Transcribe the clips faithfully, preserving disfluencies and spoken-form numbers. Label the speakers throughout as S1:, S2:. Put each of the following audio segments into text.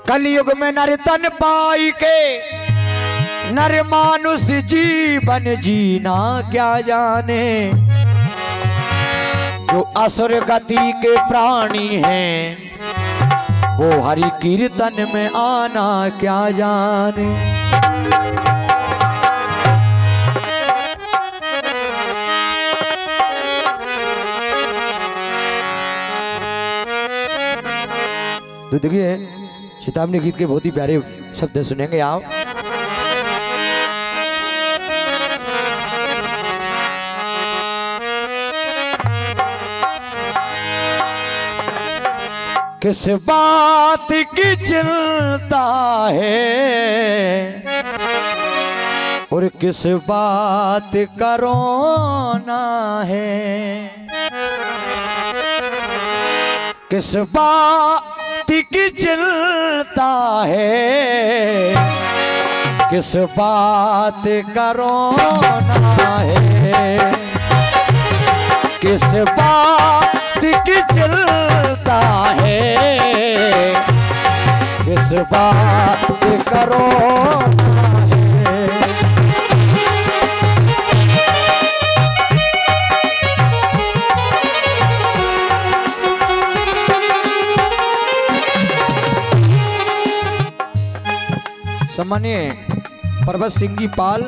S1: कलयुग में नर तन पाई के नर मानुष जीवन जीना क्या जाने। जो असुर गति के प्राणी हैं वो हरि कीर्तन में आना क्या जाने। तो देखिए चेतावनी गीत के बहुत ही प्यारे शब्द सुनेंगे आप। किस बात की चिंता है और किस बात का रोना है। किस बात की चिंता है किस बात का रोना है। किस बात की चिंता है किस बात का रोना है। सम्मानीय पर्वत सिंह जी पाल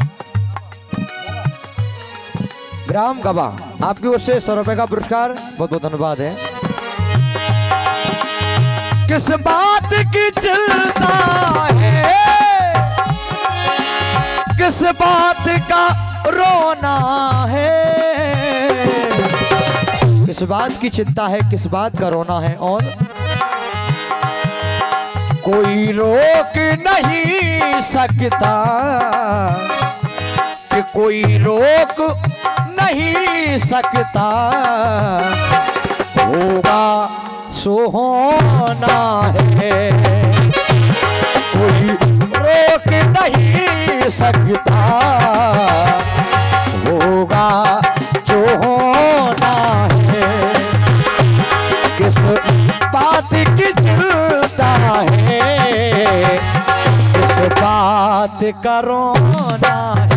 S1: ग्राम गबा आपकी ओर से सौ रुपए का पुरस्कार बहुत बहुत धन्यवाद है। किस बात की चिंता है किस बात का रोना है। किस बात की चिंता है किस बात का रोना है। और कोई रोक नहीं सकता कि कोई रोक नहीं सकता होगा सो होना है। कोई रोक नहीं सकता होगा जो होना है। किस बात की चिंता है किस बात का रोना है।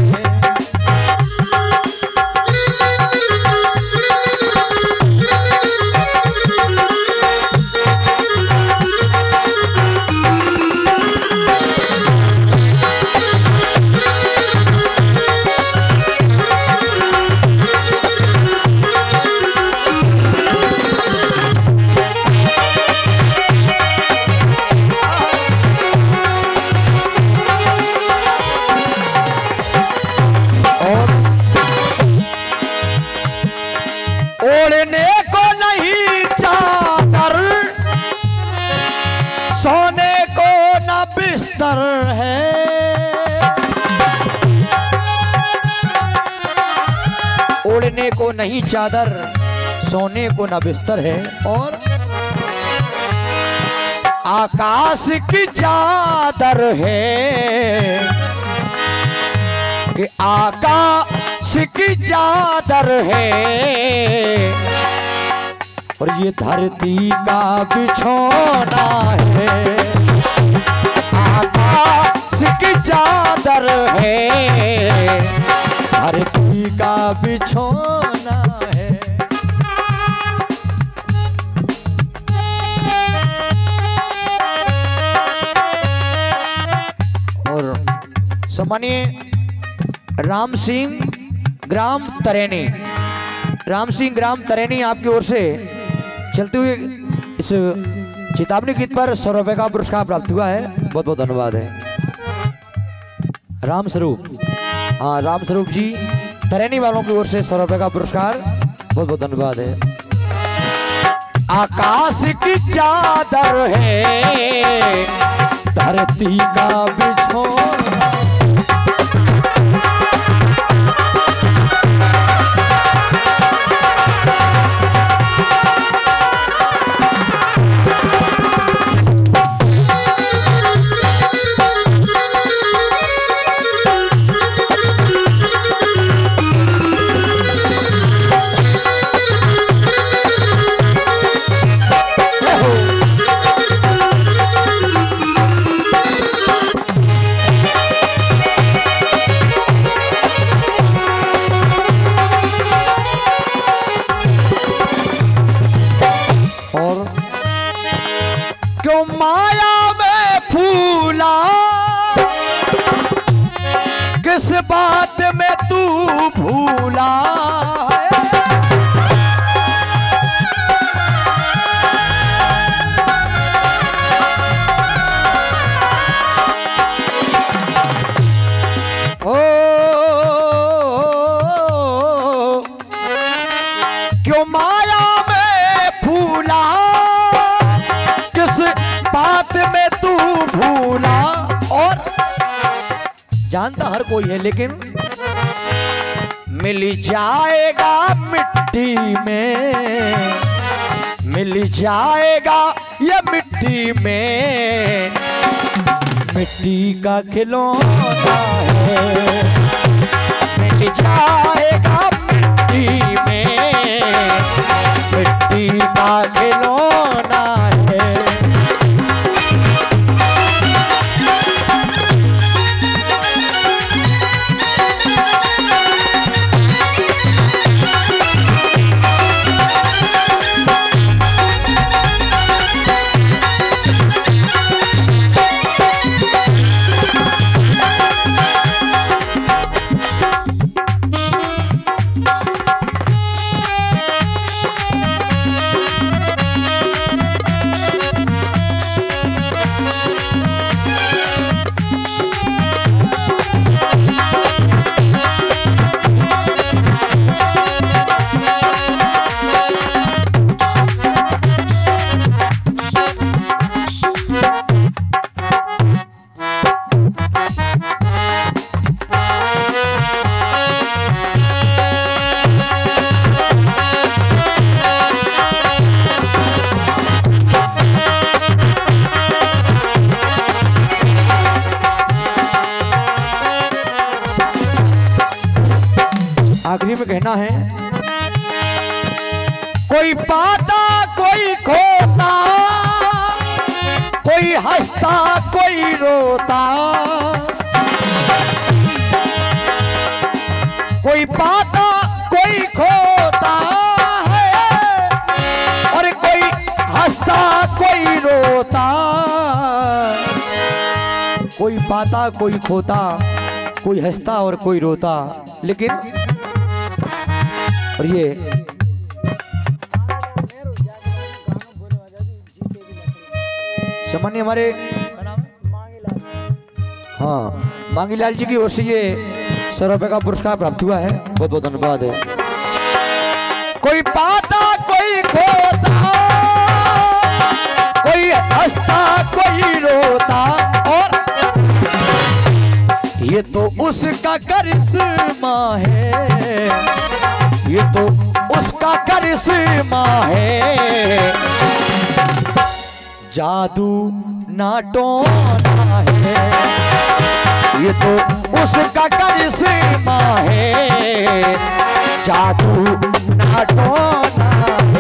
S1: ओढ़ने को नहीं चादर सोने को न बिस्तर है। ओढ़ने को नहीं चादर सोने को न बिस्तर है। और आकाश की चादर है कि आकाश की चादर है। और ये धरती का बिछोना है। आकाश की चादर है धरती का बिछोना है। और सम्मानीय राम सिंह ग्राम तरेनी राम सिंह ग्राम तरेनी आपकी ओर से चलते हुए इस चेतावनी गीत पर सौ रुपए का पुरस्कार प्राप्त हुआ है। बहुत बहुत धन्यवाद है। राम स्वरूप हाँ राम स्वरूप जी तरेनी वालों की ओर से सौ रुपए का पुरस्कार बहुत बहुत धन्यवाद है। आकाश की चादर है धरती का बिछोना। क्यों माया में फूला, किस बात में तू भूला। ओ क्यों माया में फूला, किस बात में तू भूला। और जानता हर कोई है लेकिन मिल जाएगा मिट्टी में, मिल जाएगा ये मिट्टी में, मिट्टी का खिलौना है। मिल जाएगा मिट्टी में, मिट्टी का खिलौना है। आखिरी में कहना है, कोई पाता कोई खोता, कोई हंसता कोई रोता। कोई पाता कोई खोता है, और कोई हंसता कोई रोता। कोई पाता कोई खोता, कोई हंसता और कोई रोता। लेकिन और ये सामान्य हमारे हाँ मांगीलाल जी की ओर से ये सौ रुपए का पुरस्कार प्राप्त हुआ है। बहुत बहुत धन्यवाद है। कोई पाता कोई खोता, कोई हंसता कोई रोता। और ये तो उसका करिश्मा है, ये तो उसका करिश्मा है। जादू ना टोना है, ये तो उसका करिश्मा है। जादू ना टोना है।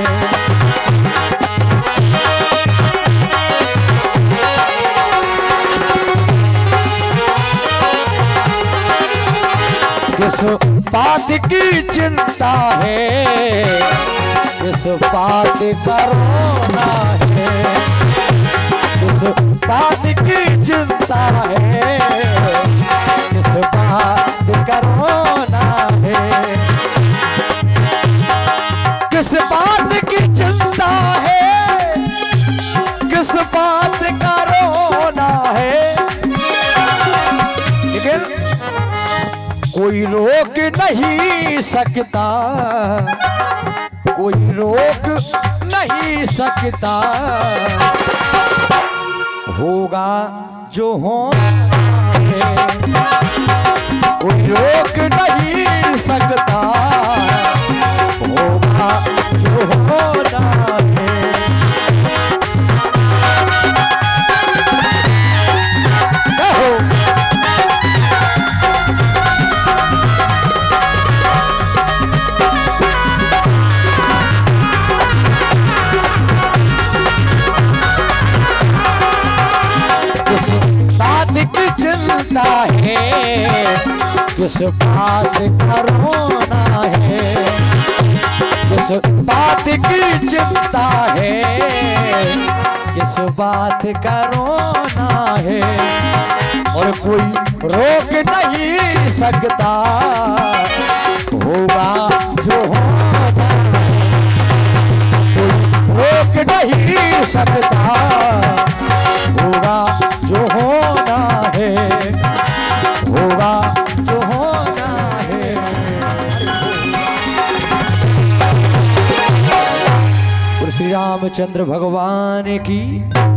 S1: किस बात की चिंता है, किस बात का रोना है। किस बात की चिंता है, किस बात का रोना है। किस बात की चिंता है, किस बात का रोना है। लेकिन कोई रोक नहीं सकता, कोई रोक नहीं सकता। होगा जो होना है, कोई रोक नहीं सकता। होगा जो होना है। चिंता है, किस बात का रोना है। किस बात की चिंता है, किस बात का रोना है, और कोई रोक नहीं सकता, होगा जो होना, कोई रोक नहीं सकता, होगा जो होना है, होगा जो होना है। श्री रामचंद्र भगवान की